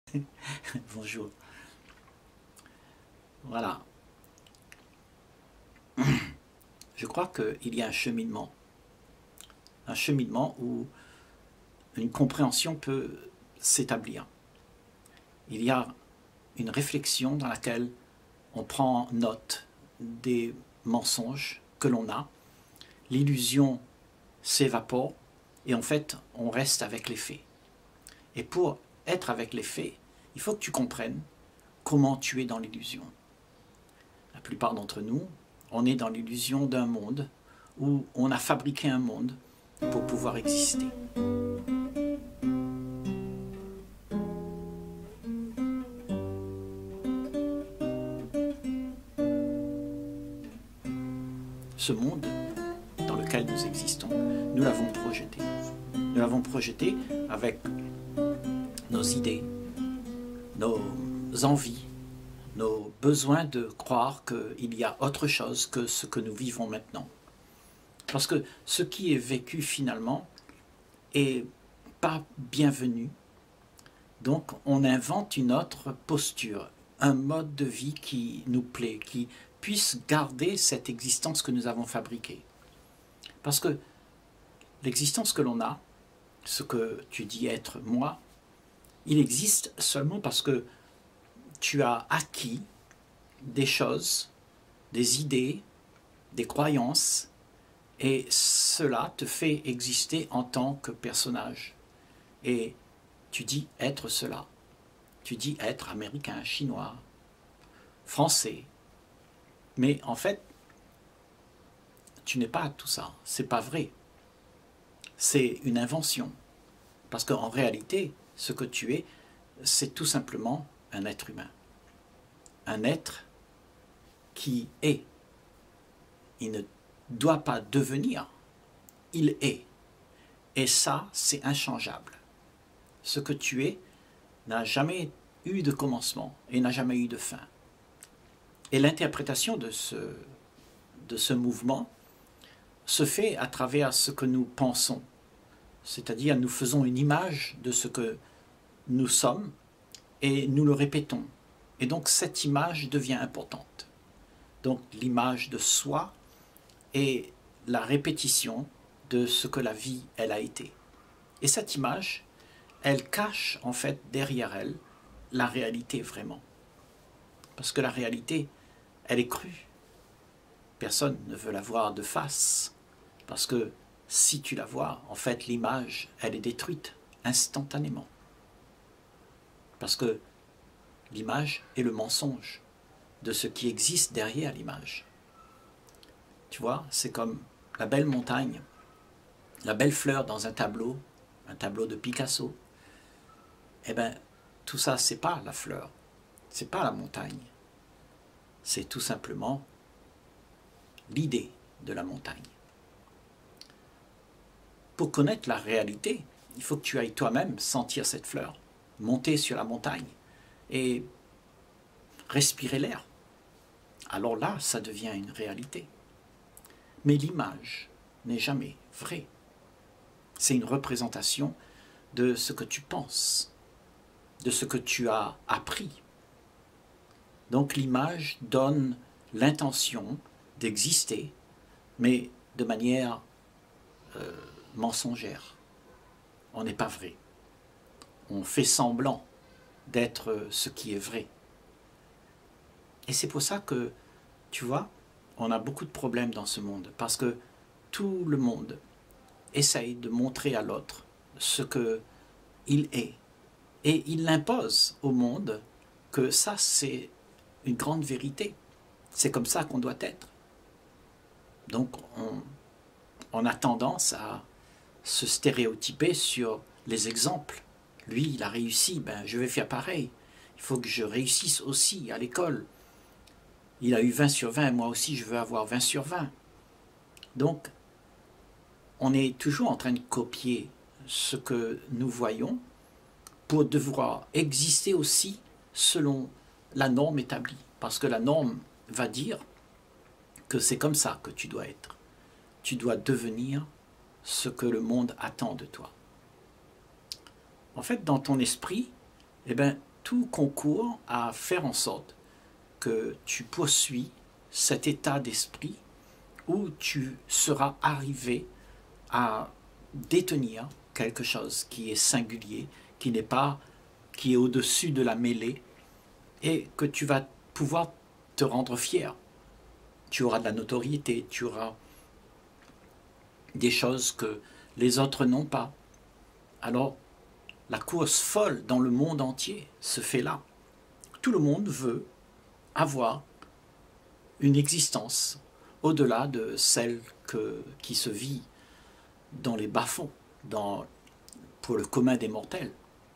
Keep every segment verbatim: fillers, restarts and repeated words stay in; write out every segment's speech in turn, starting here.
Bonjour. Voilà. Je crois qu'il y a un cheminement. Un cheminement où une compréhension peut s'établir. Il y a une réflexion dans laquelle on prend note des mensonges que l'on a. L'illusion s'évapore et en fait, on reste avec les faits. Et pour être avec les faits, il faut que tu comprennes comment tu es dans l'illusion. La plupart d'entre nous, on est dans l'illusion d'un monde où on a fabriqué un monde pour pouvoir exister. Ce monde dans lequel nous existons, nous l'avons projeté. Nous l'avons projeté avec nos idées, nos envies, nos besoins de croire qu'il y a autre chose que ce que nous vivons maintenant. Parce que ce qui est vécu finalement est pas bienvenu. Donc on invente une autre posture, un mode de vie qui nous plaît, qui puisse garder cette existence que nous avons fabriquée. Parce que l'existence que l'on a, ce que tu dis être moi, il existe seulement parce que tu as acquis des choses, des idées, des croyances, et cela te fait exister en tant que personnage. Et tu dis être cela. Tu dis être américain, chinois, français. Mais en fait, tu n'es pas tout ça. C'est pas vrai. C'est une invention. Parce qu'en réalité, ce que tu es, c'est tout simplement un être humain. Un être qui est. Il ne doit pas devenir. Il est. Et ça, c'est inchangeable. Ce que tu es n'a jamais eu de commencement et n'a jamais eu de fin. Et l'interprétation de ce, de ce mouvement se fait à travers ce que nous pensons. C'est-à-dire, nous faisons une image de ce que nous sommes et nous le répétons. Et donc, cette image devient importante. Donc, l'image de soi est la répétition de ce que la vie, elle a été. Et cette image, elle cache, en fait, derrière elle, la réalité vraiment. Parce que la réalité, elle est crue. Personne ne veut la voir de face. Parce que si tu la vois, en fait, l'image, elle est détruite instantanément. Parce que l'image est le mensonge de ce qui existe derrière l'image. Tu vois, c'est comme la belle montagne, la belle fleur dans un tableau, un tableau de Picasso. Eh bien, tout ça, c'est pas la fleur, c'est pas la montagne. C'est tout simplement l'idée de la montagne. Pour connaître la réalité, il faut que tu ailles toi-même sentir cette fleur, monter sur la montagne et respirer l'air. Alors là, ça devient une réalité. Mais l'image n'est jamais vraie. C'est une représentation de ce que tu penses, de ce que tu as appris. Donc l'image donne l'intention d'exister, mais de manière euh, mensongère. On n'est pas vrai. On fait semblant d'être ce qui est vrai. Et c'est pour ça que, tu vois, on a beaucoup de problèmes dans ce monde, parce que tout le monde essaye de montrer à l'autre ce qu'il est. Et il l'impose au monde que ça, c'est une grande vérité. C'est comme ça qu'on doit être. Donc, on, on a tendance à se stéréotyper sur les exemples. Lui, il a réussi, ben, je vais faire pareil. Il faut que je réussisse aussi à l'école. Il a eu vingt sur vingt, moi aussi je veux avoir vingt sur vingt. Donc, on est toujours en train de copier ce que nous voyons pour devoir exister aussi selon la norme établie. Parce que la norme va dire que c'est comme ça que tu dois être. Tu dois devenir ce que le monde attend de toi. En fait, dans ton esprit, eh ben, tout concourt à faire en sorte que tu poursuis cet état d'esprit où tu seras arrivé à détenir quelque chose qui est singulier, qui n'est pas, qui est au-dessus de la mêlée, et que tu vas pouvoir te rendre fier. Tu auras de la notoriété, tu auras des choses que les autres n'ont pas. Alors, la course folle dans le monde entier se fait là. Tout le monde veut avoir une existence au-delà de celle que, qui se vit dans les bas-fonds, dans, pour le commun des mortels.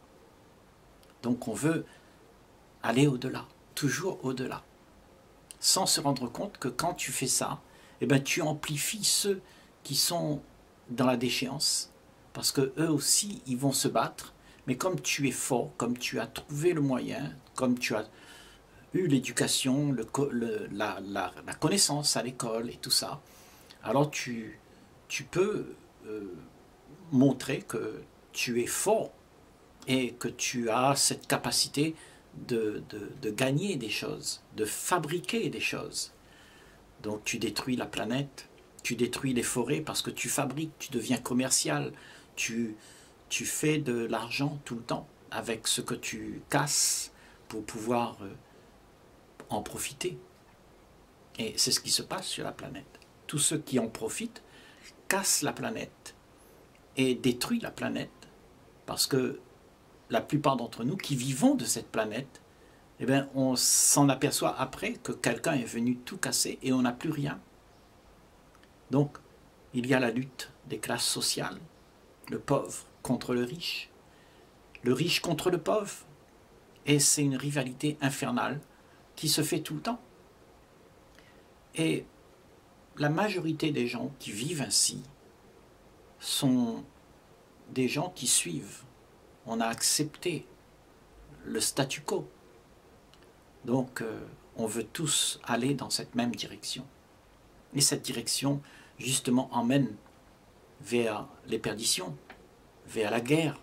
Donc on veut aller au-delà, toujours au-delà, sans se rendre compte que quand tu fais ça, eh ben, tu amplifies ceux qui sont dans la déchéance, parce que eux aussi, ils vont se battre, mais comme tu es fort, comme tu as trouvé le moyen, comme tu as eu l'éducation, le, le, la, la, la connaissance à l'école et tout ça, alors tu, tu peux euh, montrer que tu es fort et que tu as cette capacité de, de, de gagner des choses, de fabriquer des choses. Donc tu détruis la planète, tu détruis les forêts parce que tu fabriques, tu deviens commercial, tu, tu fais de l'argent tout le temps avec ce que tu casses pour pouvoir euh, en profiter. Et c'est ce qui se passe sur la planète. Tous ceux qui en profitent cassent la planète et détruisent la planète parce que la plupart d'entre nous qui vivons de cette planète, eh bien, on s'en aperçoit après que quelqu'un est venu tout casser et on n'a plus rien. Donc, il y a la lutte des classes sociales, le pauvre contre le riche, le riche contre le pauvre, et c'est une rivalité infernale qui se fait tout le temps. Et la majorité des gens qui vivent ainsi sont des gens qui suivent. On a accepté le statu quo. Donc, euh, on veut tous aller dans cette même direction. Et cette direction, justement, emmène vers les perditions, vers la guerre.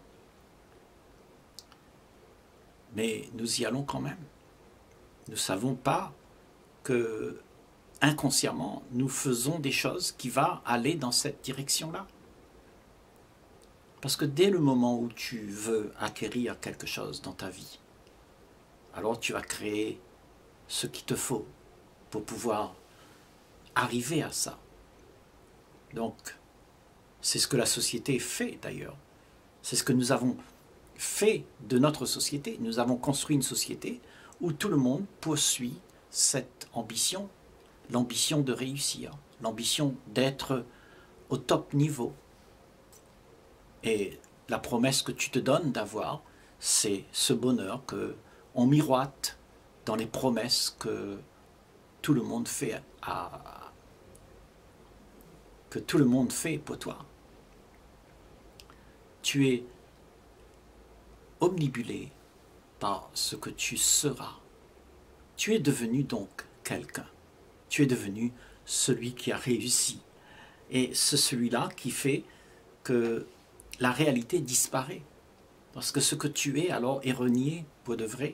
Mais nous y allons quand même. Nous ne savons pas que, inconsciemment, nous faisons des choses qui vont aller dans cette direction-là. Parce que dès le moment où tu veux acquérir quelque chose dans ta vie, alors tu vas créer ce qu'il te faut pour pouvoir arriver à ça. Donc, c'est ce que la société fait d'ailleurs. C'est ce que nous avons fait de notre société. Nous avons construit une société où tout le monde poursuit cette ambition, l'ambition de réussir, l'ambition d'être au top niveau. Et la promesse que tu te donnes d'avoir, c'est ce bonheur qu'on miroite dans les promesses que tout le monde fait à, que tout le monde fait pour toi. Tu es omnibulé par ce que tu seras. Tu es devenu donc quelqu'un. Tu es devenu celui qui a réussi. Et c'est celui-là qui fait que la réalité disparaît. Parce que ce que tu es alors est renié pour de vrai.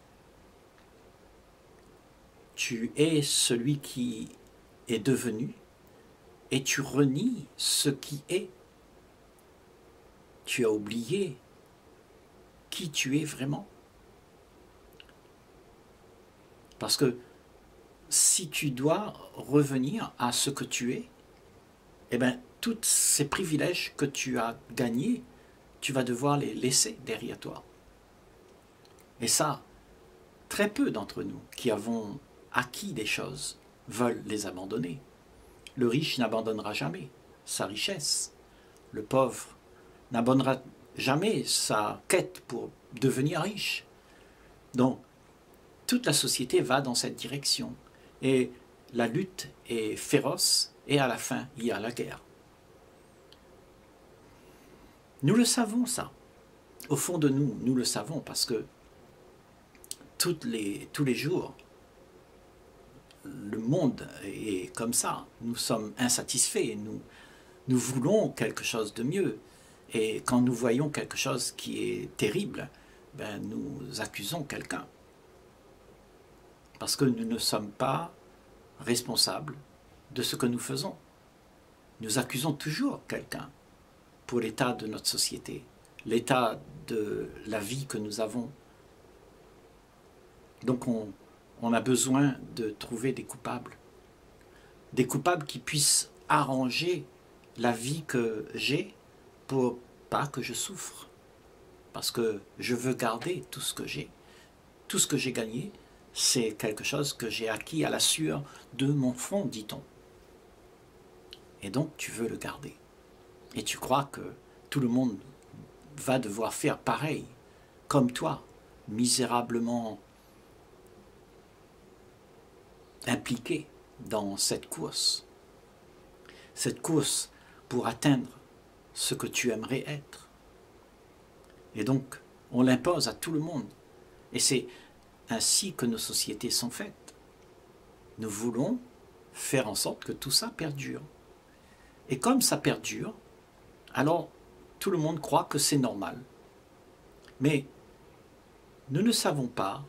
Tu es celui qui est devenu et tu renies ce qui est. Tu as oublié qui tu es vraiment. Parce que si tu dois revenir à ce que tu es, eh bien, tous ces privilèges que tu as gagnés, tu vas devoir les laisser derrière toi. Et ça, très peu d'entre nous qui avons acquis des choses veulent les abandonner. Le riche n'abandonnera jamais sa richesse. Le pauvre n'abandonnera jamais sa quête pour devenir riche. Donc, toute la société va dans cette direction. Et la lutte est féroce et à la fin, il y a la guerre. Nous le savons, ça. Au fond de nous, nous le savons parce que toutes les, tous les jours, le monde est comme ça. Nous sommes insatisfaits. Nous, nous voulons quelque chose de mieux. Et quand nous voyons quelque chose qui est terrible, ben, nous accusons quelqu'un. Parce que nous ne sommes pas responsables de ce que nous faisons. Nous accusons toujours quelqu'un pour l'état de notre société, l'état de la vie que nous avons. Donc on, on a besoin de trouver des coupables. Des coupables qui puissent arranger la vie que j'ai pour pas que je souffre. Parce que je veux garder tout ce que j'ai. Tout ce que j'ai gagné, c'est quelque chose que j'ai acquis à la sueur de mon front, dit-on. Et donc tu veux le garder. Et tu crois que tout le monde va devoir faire pareil, comme toi, misérablement impliqué dans cette course. Cette course pour atteindre ce que tu aimerais être. Et donc, on l'impose à tout le monde. Et c'est ainsi que nos sociétés sont faites. Nous voulons faire en sorte que tout ça perdure. Et comme ça perdure, alors tout le monde croit que c'est normal. Mais nous ne savons pas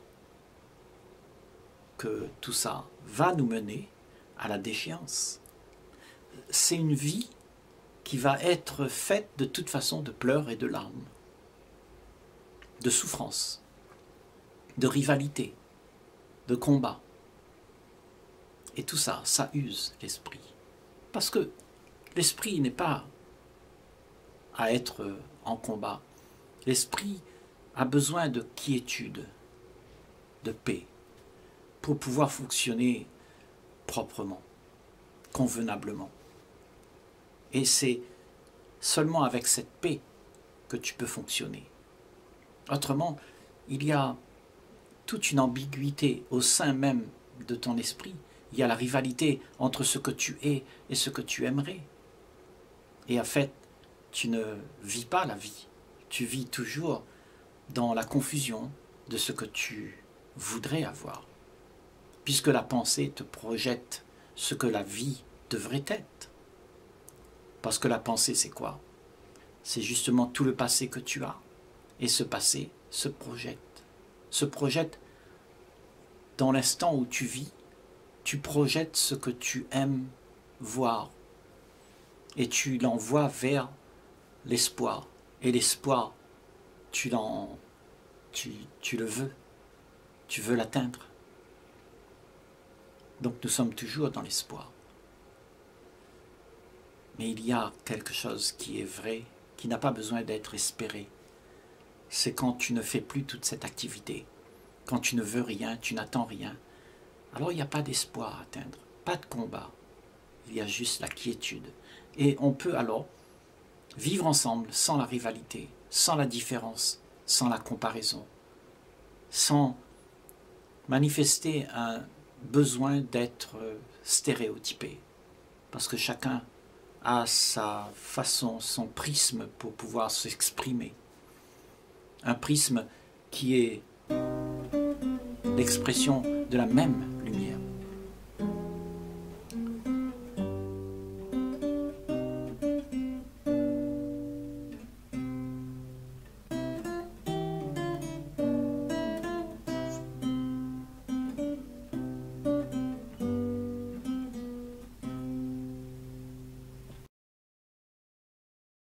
que tout ça va nous mener à la déchéance. C'est une vie qui va être faite de toute façon de pleurs et de larmes, de souffrance, de rivalité, de combat. Et tout ça, ça use l'esprit. Parce que l'esprit n'est pas à être en combat. L'esprit a besoin de quiétude, de paix, pour pouvoir fonctionner proprement, convenablement. Et c'est seulement avec cette paix que tu peux fonctionner. Autrement, il y a toute une ambiguïté au sein même de ton esprit. Il y a la rivalité entre ce que tu es et ce que tu aimerais. Et en fait, tu ne vis pas la vie. Tu vis toujours dans la confusion de ce que tu voudrais avoir. Puisque la pensée te projette ce que la vie devrait être. Parce que la pensée, c'est quoi? C'est justement tout le passé que tu as. Et ce passé se projette. Se projette dans l'instant où tu vis. Tu projettes ce que tu aimes voir. Et tu l'envoies vers l'espoir. Et l'espoir, tu, tu, tu le veux. Tu veux l'atteindre. Donc nous sommes toujours dans l'espoir. Mais il y a quelque chose qui est vrai, qui n'a pas besoin d'être espéré. C'est quand tu ne fais plus toute cette activité. Quand tu ne veux rien, tu n'attends rien. Alors il n'y a pas d'espoir à atteindre, pas de combat. Il y a juste la quiétude. Et on peut alors vivre ensemble sans la rivalité, sans la différence, sans la comparaison, sans manifester un besoin d'être stéréotypé. Parce que chacun a sa façon, son prisme pour pouvoir s'exprimer. Un prisme qui est l'expression de la même